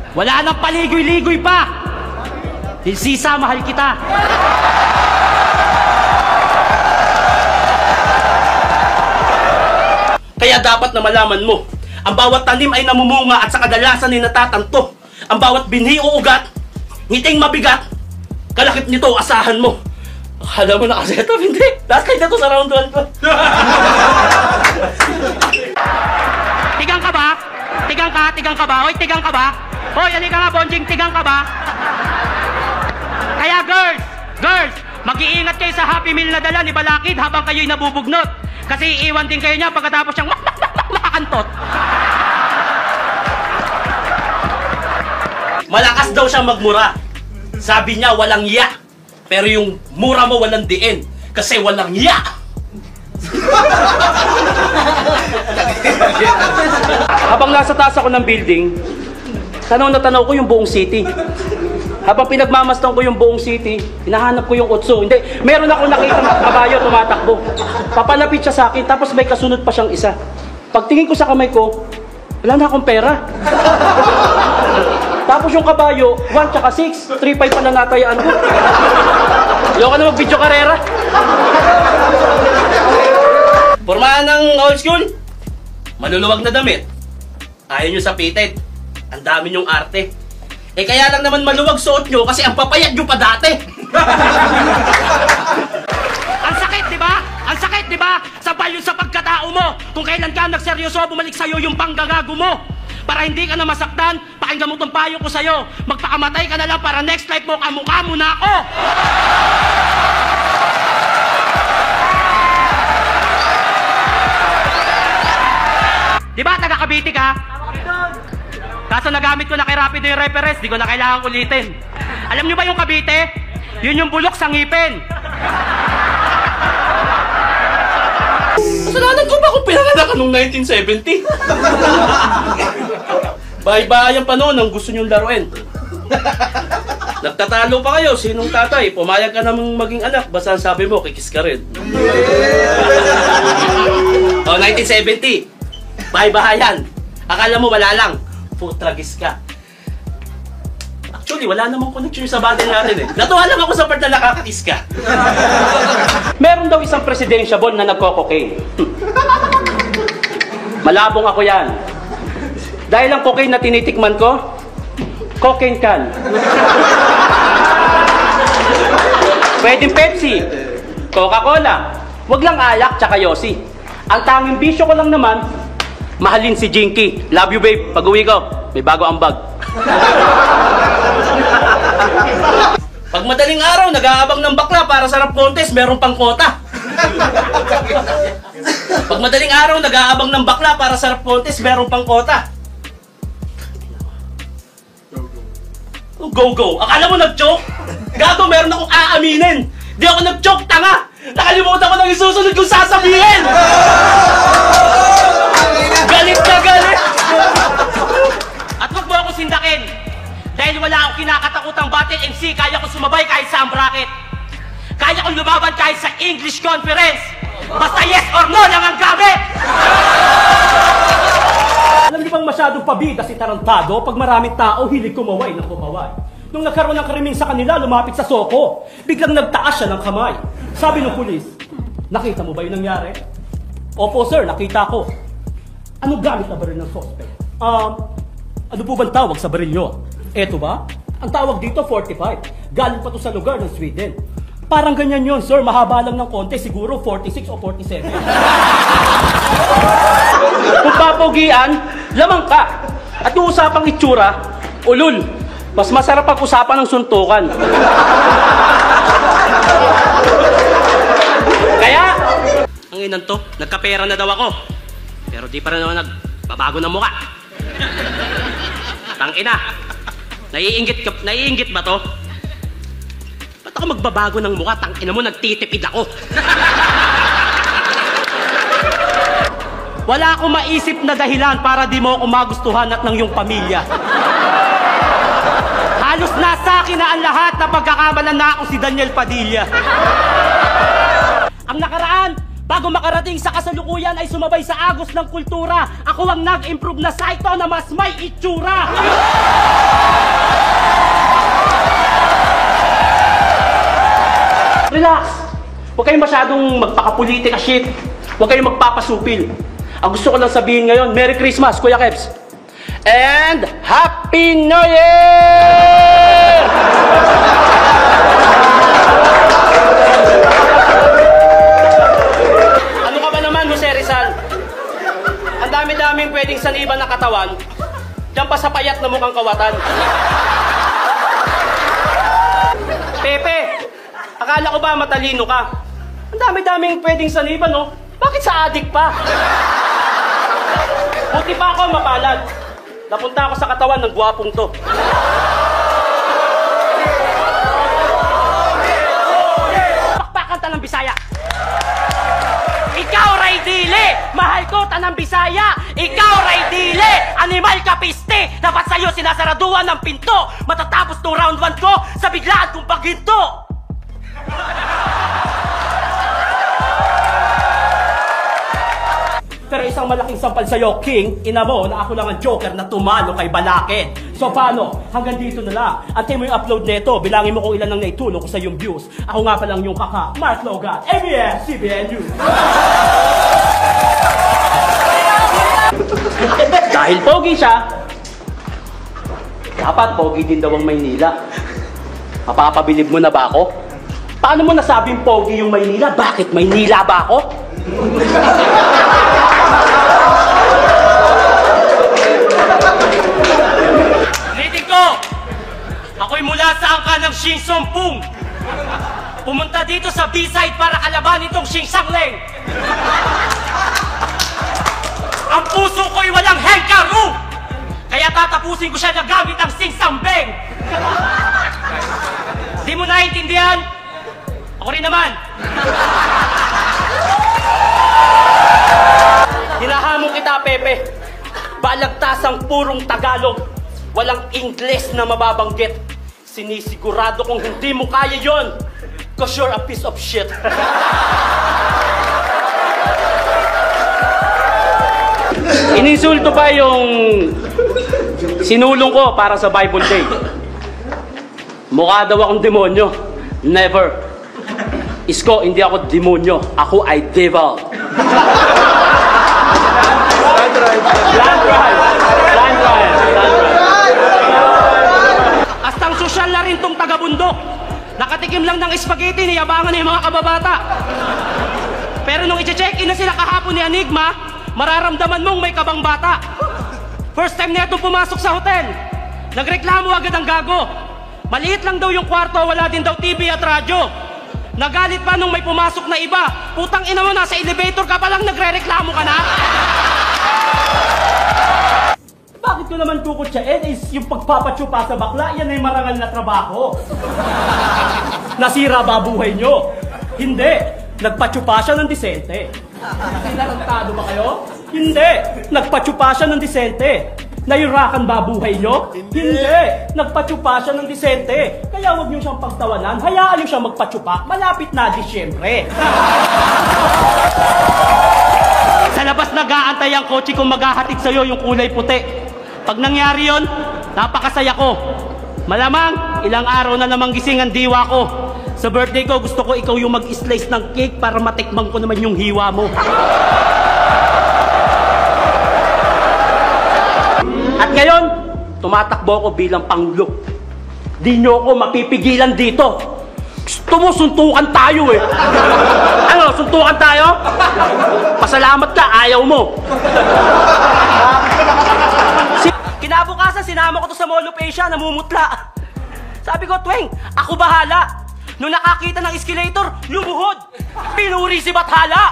Wala nang paligoy-ligoy pa. Hilsisa, mahal kita. Kaya dapat na malaman mo, ang bawat tanim ay namumunga at sa kadalasan ay natatanto. Ang bawat binhi o ugat, ngiting mabigat, kalakip nito, asahan mo. Akala mo nakasetap, hindi. Last night na to sa round 12 ko. Tigang ka ba? Tigang ka ba? Hoy, tigang ka ba? Hoy, halika nga, Bonjing, tigang ka ba? Kaya girls, mag-iingat kayo sa Happy Meal na dala ni Balakid habang kayo'y nabubugnot. Kasi iiwan din kayo niya pagkatapos siyang makakantot. Malakas daw siya magmura. Sabi niya walang ya. Pero yung mura mo walang diin. Kasi walang ya. Habang nasa taas ako ng building, tanaw na tanaw ko yung buong city. Habang pinagmamastan ko yung buong city, hinahanap ko yung otso. Hindi, meron ako nakita ng kabayo tumatakbo. Papalapit siya sa akin, tapos may kasunod pa siyang isa. Pagtingin ko sa kamay ko, wala na akong pera. Tapos yung kabayo, 1 tsaka 6, 3-5 pa na natayaan ko. Ayoko na mag-video karera. Pormahan ng old school, maluluwag na damit. Ayaw nyo sa fitted. Ang dami nyong arte. Eh kaya lang naman maluwag suot nyo kasi ang papayat nyo pa dati. Ang sakit, di ba? Ang sakit, di ba? Sabay yun sa pagkatao mo. Kung kailan ka nagseryoso, bumalik sa'yo yung panggagago mo. Para hindi ka na masaktan, pakinggan mo tong payo ko sa'yo. Magpakamatay ka na lang para next life mo, kamukha mo na ako. Di ba, taga Cavite ka? Kaso nagamit ko na kay Rapido yung reference, di ko na kailangan ulitin. Alam nyo ba yung Cavite? Yun yung bulok sa ngipin. Kasalanan ko ba kung pinanganak ka noong 1970? Bahay-bahayan pa noon ang gusto nyong laruin. Nagtatalo pa kayo, sinong tatay? Pumayag ka namang maging anak, basta sabi mo, kikis ka rin. O, 1970. Bahay-bahayan. Akala mo wala lang. Putragis ka. Actually, wala namang connection sa bagay natin eh. Natuwa lang ako sa part na nakakakis ka. Meron daw isang presidentiable na nagko-cocaine. Malabong ako yan. Dahil ang cocaine na tinitikman ko, cocaine can. Pwedeng Pepsi, Coca-Cola, wag lang alak tsaka yosi. Ang tanging bisyo ko lang naman, mahalin si Jinky. Love you babe, pag-uwi ko, may bago ang bag. Pag madaling araw, nag-aabang ng bakla para sa rap contest, meron pang kota. Pag madaling araw, nag-aabang ng bakla para sa rap contest, meron pang kota. Go. Akala mo nag-joke? Gago, meron akong aaminin. Di ako nag-joke, tanga. Nakalimutan ko nang isusunod kong sasabihin. Galit na galit. At wag mo ako sindakin. Dahil wala akong kinakatakutang battle MC, kaya ko sumabay kahit sa bracket. Kaya kong lumaban kahit sa English conference. Basta yes or no lang ang gamit. Alam niyo bang masyadong pabida si Tarantado? Pag maraming tao, hilig kumaway ng kumaway. Nung nagkaroon ng krimen sa kanila, lumapit sa soko. Biglang nagtaas siya ng kamay. Sabi ng pulis, nakita mo ba yung nangyari? Opo sir, nakita ko. Ano gamit na baril ng suspect? Ano po bang tawag sa baril nyo? Eto ba? Ang tawag dito, 45. Galing pa to sa lugar ng Sweden. Parang ganyan yun, sir. Mahaba lang ng konti. Siguro 46 o 47. Kung papogian, lamang ka. At yung usapang itsura, ulul. Mas masarap pag-usapan ng suntukan. Kaya, ang inan to, nagkapera na daw ako. Pero di pa rin ako nagbabago ng mukha. Tangina. Naiinggit ba to? Ba't ako magbabago ng mukha? Tangina mo, nagtitipid ako. Wala akong maisip na dahilan para di mo ako magustuhan at ng iyong pamilya. Halos nasa akin na ang lahat na pagkakamalan na ako si Daniel Padilla. Ang nakaraan, bago makarating sa kasalukuyan ay sumabay sa agos ng kultura. Ako ang nag-improve na saito na mas may itsura. Relax! Huwag kayong masyadong magpakapolitika shit. Huwag kayong magpapasupil. Ang gusto ko lang sabihin ngayon, Merry Christmas, Kuya Kebs! And Happy New Year! Ano ka ba naman, Jose Rizal? Ang dami-daming pwedeng saniban ng katawan, diyan pa sa payat na mukhang kawatan. Pepe, akala ko ba matalino ka? Ang dami-daming pwedeng saniban, no? Bakit sa adik pa? Buti pa ako mapalad. Napunta ako sa katawan ng gwapong to. Pakpakan tanang Bisaya. Ikaw, Ray Dile! Mahal ko, tanang Bisaya! Ikaw, Ray Dile! Animal ka piste! Dapat sa'yo sinasaraduan ng pinto! Matatapos tong round 1 ko sa biglaan kong paghinto! Pero isang malaking sampal sa'yo, King, ina mo na ako lang ang joker na tumalo kay Balakid. So paano? Hanggang dito na lang. Antay mo yung upload nito. Bilangin mo kung ilan ang naitulong ko sa yung views. Ako nga palang yung kaka, Mark Logan, ABS-CBN News. Dahil pogi siya, dapat pogi din daw ang Maynila. Mapapabilib mo na ba ako? Paano mo nasabing pogi yung Maynila? Bakit Maynila ba ako? Ulitin ko! Ako'y mula sa angka ng Shin Sompung. Pumunta dito sa B-side para kalaban itong Shin Sangleng. Ang puso ko'y walang hengkaru! Kaya tatapusin ko siya na gamit ang Sing Sambeng. Di mo naiintindihan? Ako rin naman. Hinahamon kita, Pepe. Balagtasang purong Tagalog. Walang Ingles na mababanggit. Sinisigurado kong hindi mo kaya yon. Cause you're a piece of shit. Ininsulto pa yung sinulong ko para sa Bible Day. Mukha daw akong demonyo. Never. Isko, hindi ako demonyo. Ako ay devil. Land drive. Astang sosyal na rin tong taga-bundok. Nakatikim lang ng spaghetti, niyabangan na yung mga kababata. Pero nung i-check-in na sila kahapon ni Enigma, mararamdaman mong may kabang bata. First time na itong pumasok sa hotel. Nagreklamo agad ang gago. Maliit lang daw yung kwarto, wala din daw TV at radyo. Nagalit pa nung may pumasok na iba. Putang ina mo, nasa elevator ka pa lang, nagre-reklamo ka na? Bakit ko naman kukutsain is yung pagpapatsupa sa bakla, yan ay marangal na trabaho. Nasira ba buhay nyo? Hindi. Nagpatsupa siya ng disente. Narantado ba kayo? Hindi. Nagpatsupa siya ng disente. Nayurakan ba buhay nyo? Hindi. Nagpatsupa siya ng disente. Kaya huwag nyo siyang pagtawanan. Hayaan nyo siyang magpatsupa. Malapit na Disyembre. Sa labas nag-aantay ang kotse kung maghahatid sa'yo yung kulay puti. Pag nangyari yon, napakasaya ko. Malamang, ilang araw na namang gising ang diwa ko. Sa birthday ko, gusto ko ikaw yung mag-slice ng cake para matikman ko naman yung hiwa mo. At ngayon, tumatakbo ako bilang Pangulo. Di nyo ako mapipigilan dito. Gusto mo, suntukan tayo eh. Ano, suntukan tayo? Pasalamat ka, ayaw mo. Kinabukasan, sinama ko to sa Mall of Asia, namumutla. Sabi ko, Tweng, ako bahala. Nung nakakita ng escalator, lumuhod. Pinuri si Bathala.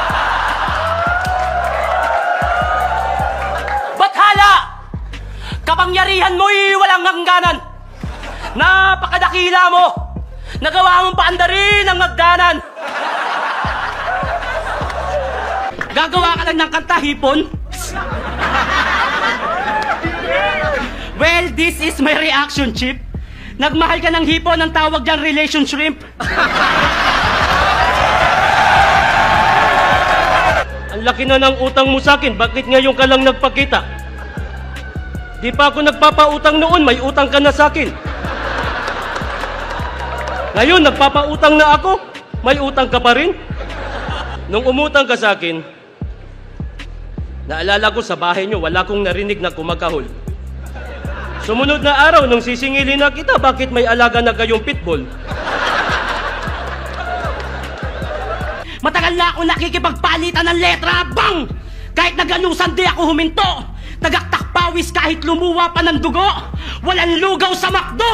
Bathala! Kapangyarihan mo'y walang hangganan. Napakadakila mo. Nagawa mong paandarin ang hagdanan. Gagawa ka lang ng kanta, hipon? Well, this is my reaction, Chip. Nagmahal ka ng hipon, ang tawag dyan relation shrimp. Ang laki na ng utang mo sa akin, bakit ngayon ka lang nagpakita? Di pa ako nagpapautang noon, may utang ka na sa akin. Ngayon, nagpapautang na ako, May utang ka pa rin? Nung umutang ka sa akin, naalala ko sa bahay nyo, wala kong narinig na kumakahol. Sumunod na araw, nung sisingilin na kita, bakit may alaga na kayong pitbull? Matagal na ako nakikipagpalitan ng letra, bang! Kahit naganusan di ako huminto. Tagaktak pawis kahit lumuwa pa ng dugo. Walang lugaw sa McDo.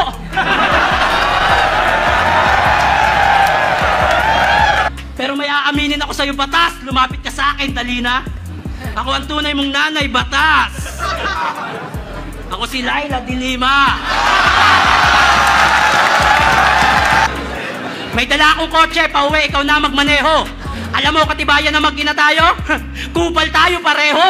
Pero may aaminin ako sa'yo, Batas. Lumapit ka sa akin, Dalina. Ako ang tunay mong nanay, Batas. Ako si Laila de Lima. May dala akong kotse, pauwi, ikaw na magmaneho. Alam mo, katibayan na mag-ina tayo? Kupal tayo pareho.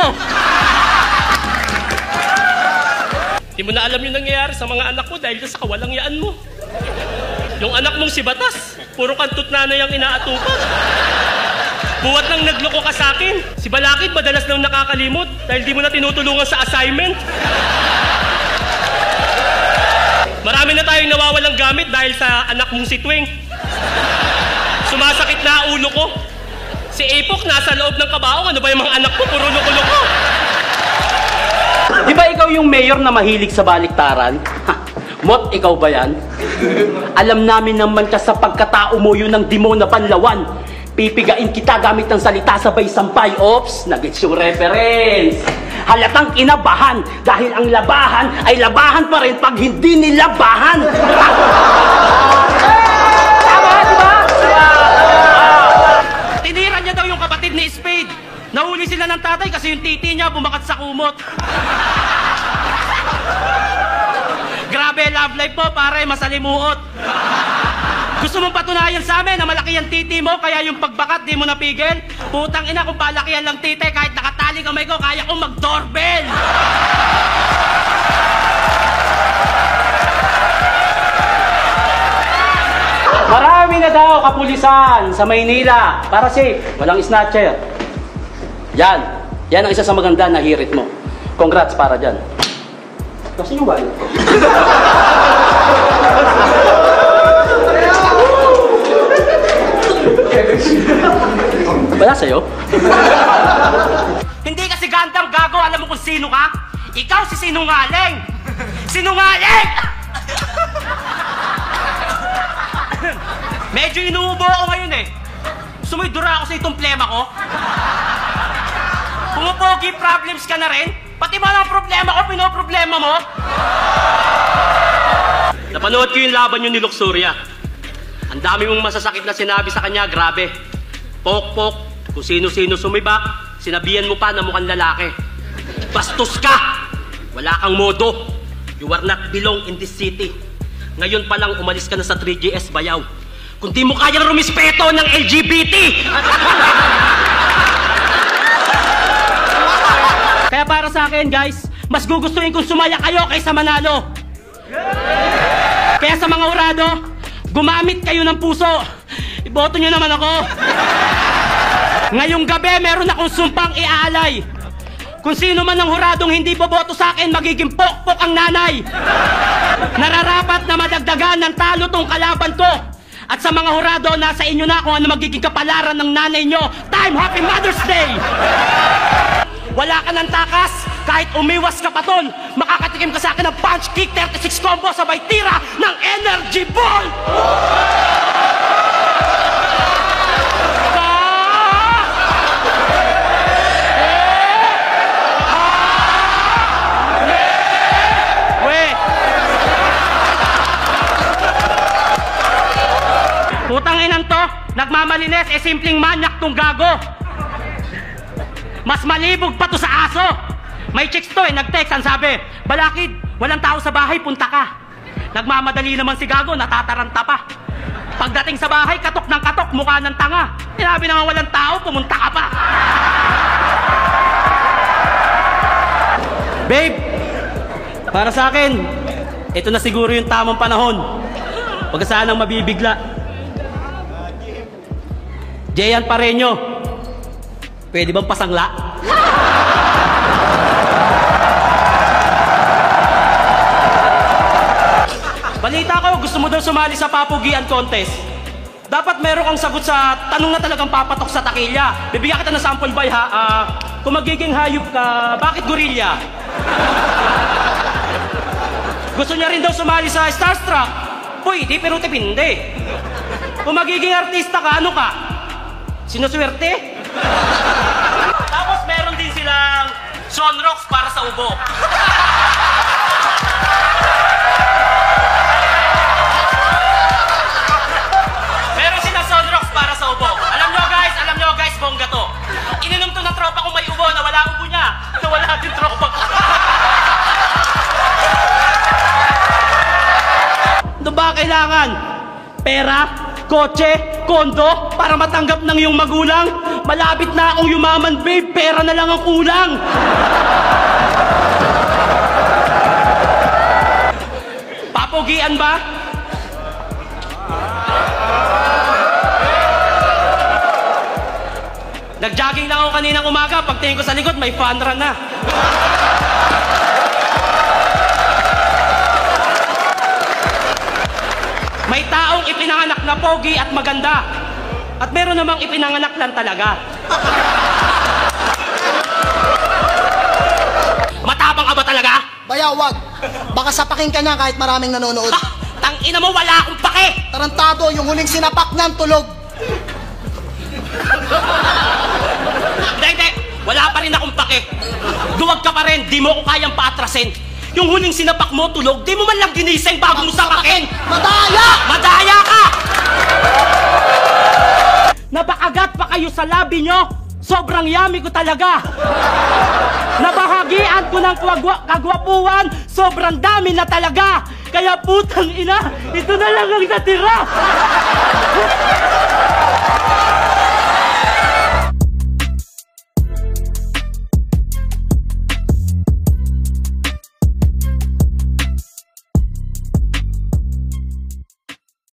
Di mo na alam yung nangyayari sa mga anak mo dahil sa kawalang yaan mo. Yung anak mong si Batas, puro kantot nanay ang inaatupan. Buwat nang nagloko ka sa akin. Si Balakid madalas nang nakakalimot dahil di mo na tinutulungan sa assignment. Marami na tayong nawawalang gamit dahil sa anak mong si Twing. Sumasakit na ulo ko. Si Epok nasa loob ng kabaong. Ano ba yung mga anak ko? Puro loko-loko. Di ba ikaw yung mayor na mahilig sa baliktaran? Mot, ikaw ba yan? Alam namin naman ka sa pagkatao mo yun ng demo na panlawan. Pipigain kita gamit ng salita sabay sampay. Ops, nag-gets yung reference. Halatang kinabahan dahil ang labahan ay labahan pa rin pag hindi nilabahan. Tama, di ba? Tinira niya daw yung kapatid ni Spade. Nahuli sila ng tatay kasi yung titi niya bumakat sa kumot. Grabe, love life po, pare, masalimuot. Gusto mong patunayan sa amin na malaki ang titi mo, kaya yung pagbakat di mo napigil? Putang ina, kung palakihan lang titi, kahit nakatali kamay ko, kaya kong mag-doorbell. Marami na daw kapulisan sa Maynila para safe, walang snatcher. Yan ang isa sa maganda na hirit mo. Congrats para dyan. Kasi nyo ba yun? Wala sa'yo? Hindi kasi gandang gago, alam mo kung sino ka? Ikaw si sinungaling! Sinungaling! Medyo inuubo ako ngayon eh. Gusto mo idura ako sa itong plema ko? Pumupogi problems ka na rin? Pati ba ng problema ko, pinoproblema mo? Napanood ko yung laban yun ni Luxuria. Ang dami mong masasakit na sinabi sa kanya, grabe. Pok-pok, kung sino-sino sumibak, sinabihan mo pa na mukhang lalaki. Bastos ka! Wala kang modo. You are not belong in this city. Ngayon pa lang umalis ka na sa 3GS Bayaw. Kung di mo kayang rumispeto ng LGBT! Kaya para sa akin, guys, mas gugustuhin kung sumaya kayo kaysa manalo. Kaya sa mga urado, gumamit kayo ng puso. Iboto nyo naman ako. Ngayong gabi, meron akong sumpang iaalay. Kung sino man ang huradong hindi boboto sa akin, magiging pok-pok ang nanay. Nararapat na madagdagan ng talo tong kalaban ko. At sa mga hurado, nasa inyo na kung ano magiging kapalaran ng nanay nyo. Time! Happy Mother's Day! Wala ka ng takas, kahit umiwas ka pa ton, makakatikim ka sa akin ng punch kick 36 combo sabay tira ng energy ball! Putang inan to, nagmamalines, simpleng manyak tong gago. Mas malibog pa to sa aso. May chicks to nag-text, ang sabi, Balakid, walang tao sa bahay, punta ka. Nagmamadali naman si gago, natataranta pa. Pagdating sa bahay, katok ng katok, mukha ng tanga. Sinabi naman walang tao, pumunta ka pa. Babe, para sa akin, ito na siguro yung tamang panahon. Huwag ka sanang mabibigla. Jeyan Pareño, pwede bang pasangla? Balita ko, gusto mo daw sumali sa papugian contest. Dapat meron kang sagot sa tanong na talagang papatok sa takilya. Bibigyan kita ng sample boy ha. Kung magiging hayop ka, bakit gorilla? Gusto niya rin daw sumali sa Starstruck. Pwede, pero depende. Kung magiging artista ka, ano ka? Sinuswerte? Tapos meron din silang Sonrox para sa ubo. Meron silang Sonrox para sa ubo. Alam nyo guys, bongga to. Ininom to na tropa kung may ubo, nawala ubo niya. Nawala din tropa ko. Ano ba kailangan? Pera? Kotse? Kondo? Para matanggap ng iyong magulang? Malapit na akong yumaman, babe. Pera na lang ang kulang. Papogian ba? Nag-jogging lang ako kaninang umaga. Pagtingin ko sa likod, may fun run na. May taong ipinanganak na pogi at maganda. At meron namang ipinanganak lang talaga. Matapang ka ba talaga? Bayaw, wag. Baka sapakin ka niya kahit maraming nanonood. Tangina mo, wala akong pake! Tarantado, yung huling sinapak niyan, tulog. Hindi. Wala pa rin akong pake. Duwag ka pa rin, di mo ko kayang paatrasin. Yung huling sinapak mo, tulog, di mo man lang ginising bago mo sapakin. Madaya! Madaya ka! Napakagat pa kayo sa labi nyo. Sobrang yummy ko talaga. Nabahagian ko ng kagwapuan. Sobrang dami na talaga. Kaya putang ina, ito na lang ang natira.